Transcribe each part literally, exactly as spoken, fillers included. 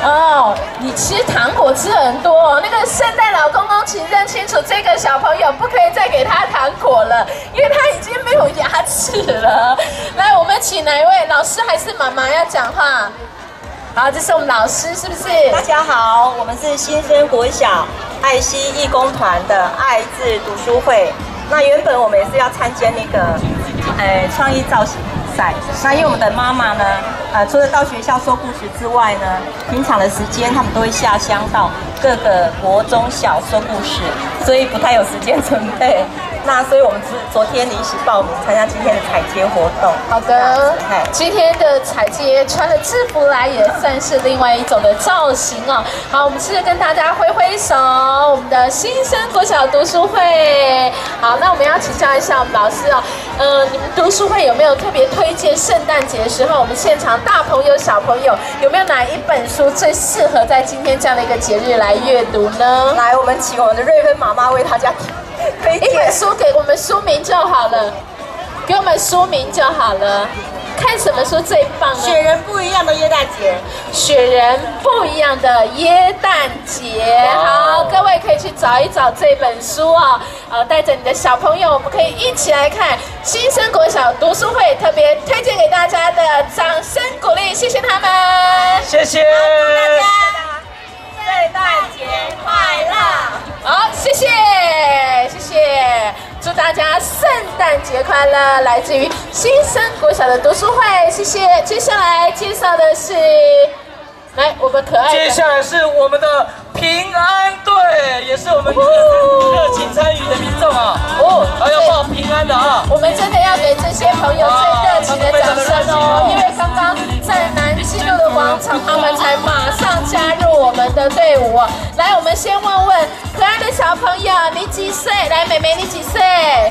哦，你吃糖果吃很多哦。那个圣诞老公公，请认清楚，这个小朋友不可以再给他糖果了，因为他已经没有牙齿了。来，我们请哪一位老师还是妈妈要讲话？好，这是我们老师，是不是？ 大家好，我们是新生国小爱心义工团的爱智读书会。那原本我们也是要参加那个，呃，创意造型比赛。那因为我们的妈妈呢，呃，除了到学校说故事之外呢，平常的时间他们都会下乡到各个国中小说故事，所以不太有时间准备。那所以我们是昨天临时报名参加今天的彩街活动。 好的，今天的彩街穿了制服来，也算是另外一种的造型哦。好，我们是跟大家挥挥手，我们的新生国小读书会。好，那我们要请教一下我们老师哦，呃，你们读书会有没有特别推荐圣诞节的时候，我们现场大朋友小朋友有没有哪一本书最适合在今天这样的一个节日来阅读呢？ 来，我们请我们的瑞芬妈妈为大家推荐一本书，给我们书名就好了，给我们书名就好了。看什么书最棒呢？ 雪人不一样的耶诞节， 雪人不一样的耶诞节。好，各位可以去找一找这本书哦。呃，带着你的小朋友，我们可以一起来看新生国小读书会特别推荐给大家的，掌声鼓励，谢谢他们， 谢谢， 祝大家圣诞节快乐。 好，谢谢，谢谢。祝大家圣诞节快乐！来自于新生国小的读书会，谢谢。接下来介绍的是，来我们可爱的， 接下来是我们的平安队，也是我们热情参与的民众啊。哦，还要报平安的啊。 我们真的要给这些朋友最热情的掌声哦，因为刚刚在南基路的广场，他们才马上加入我们的队伍哦。来，我们先问问可爱的小朋友，你几岁？来，妹妹你几岁？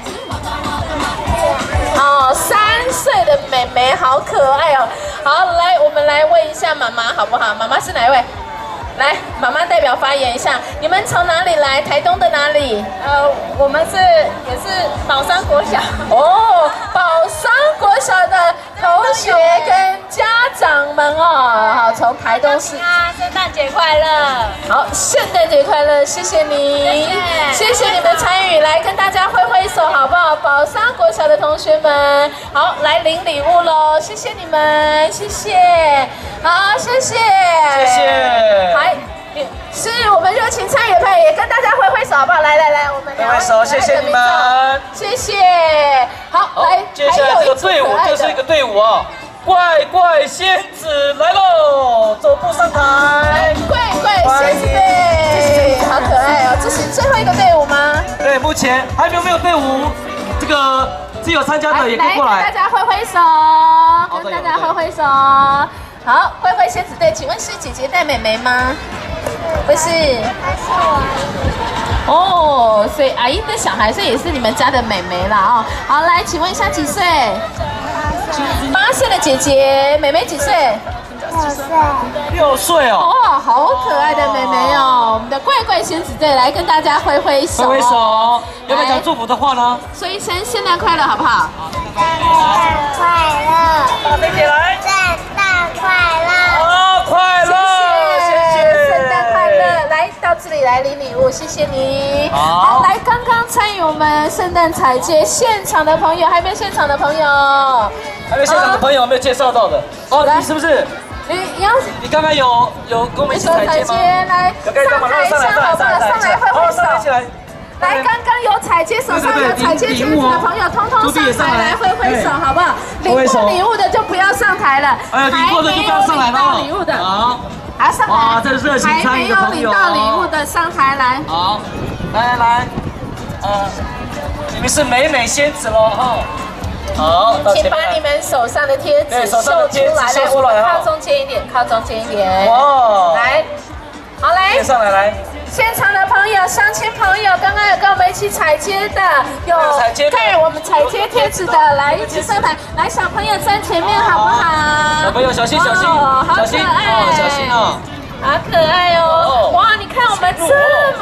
哦，三岁的妹妹好可爱哦。好，来，我们来问一下妈妈好不好？妈妈是哪一位？来，妈妈代表发言一下，你们从哪里来？台东的哪里？ 呃，我们是也是宝山国小哦，宝山国小的同学跟家长们哦，好，从台东市。 啊，圣诞节快乐！ 好，圣诞节快乐，谢谢你，谢谢，谢谢你们参与，来跟大家挥挥手好不好？宝山国小的同学们，好，来领礼物喽，谢谢你们，谢谢，好，谢谢， 谢谢。 还是我们热情参与的朋友，也跟大家挥挥手好不好？来来来，我们挥挥手，谢谢你们， 谢谢。好，来， 接下来这个队伍就是一个队伍啊。怪怪仙子来喽，走步上台。 怪怪仙子队，好可爱哦！这是最后一个队伍吗？ 对，目前还有没有队伍？这个自有参加的也可以过来。 来，跟大家挥挥手，跟大家挥挥手。好，怪怪仙子队，请问是姐姐带妹妹吗？不是。哦，所以阿姨的小孩，所以也是你们家的妹妹啦哦。好，来，请问一下几岁？八岁的姐姐，妹妹几岁？ 六岁。 六岁哦。 哇，好可爱的妹妹哦！我们的怪怪仙子队来跟大家挥挥手， 挥挥手。有没有讲祝福的话呢？ 说一声圣诞快乐，好不好？ 圣诞快乐！ 大声起来！ 圣诞快乐！ 啊，快乐！谢谢， 圣诞快乐！来到这里来领礼物，谢谢你。 好， 来刚刚参与我们圣诞彩街现场的朋友，还没有现场的朋友， 还有现场的朋友没有介绍到的哦，你是不是？ 你你要你刚刚有有跟我们一起踩街吗？ 来上台一下好不好？上来挥挥手。来，刚刚有彩街，手上有彩街圈子的朋友，通通上台来挥挥手，好不好？领过礼物的就不要上台了， 还领过的就不要上来了。 还没有领到礼物的，好，好上来。 哇，这是热情参与的朋友。 还没有领到礼物的上台来。 好，来来来，呃，你们是美美仙子喽哈。好， 请把你们手上的贴纸秀出来，来，我们靠中间一点，靠中间一点。哇，来，好来， 贴上来来。 现场的朋友、乡亲朋友，刚刚有跟我们一起踩街的，有盖我们踩街贴纸的，来一起上台。来，小朋友站前面好不好？ 小朋友小心小心，小心哦，小心哦。 好可爱哦！哇，你看我们这么多朋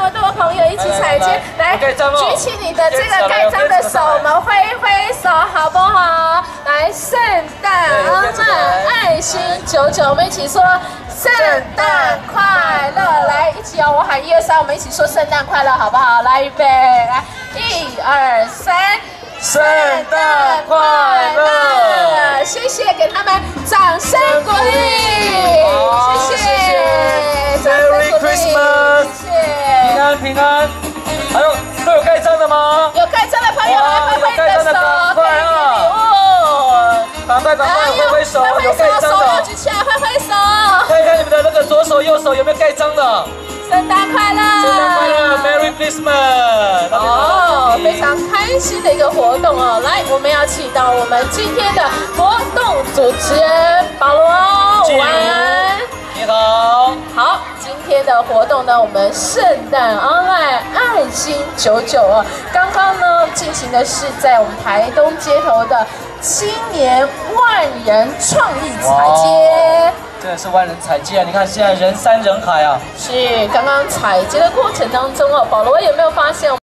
朋友一起踩街，来举起你的这个盖章的手，我们挥挥手，好不好？来，圣诞阿嬷爱心九九，我们一起说圣诞快乐！来，一起哦，我喊一二三，我们一起说圣诞快乐，好不好？来，预备，来，一二三。 圣诞快乐！ 谢谢，给他们掌声鼓励，谢谢，掌声鼓励，谢谢， 平安平安。还有都有盖章的吗？ 有盖章的朋友来挥挥你的手， 快啊！赶快赶快挥挥手，有盖章的， 手要举起来，挥挥手， 看看你们的那个左手右手有没有盖章的。 圣诞快乐！ 圣诞快乐 ，Merry Christmas！ 哦，非常开心的一个活动哦。来，我们要请到我们今天的活动主持人保罗，午安。 你好。 好，今天的活动呢，我们圣诞 online 爱心九九哦，刚刚呢进行的是在我们台东街头的青年万人创意彩街。 真的是万人踩街啊！你看现在人山人海啊。 是，刚刚踩街的过程当中哦，保罗有没有发现我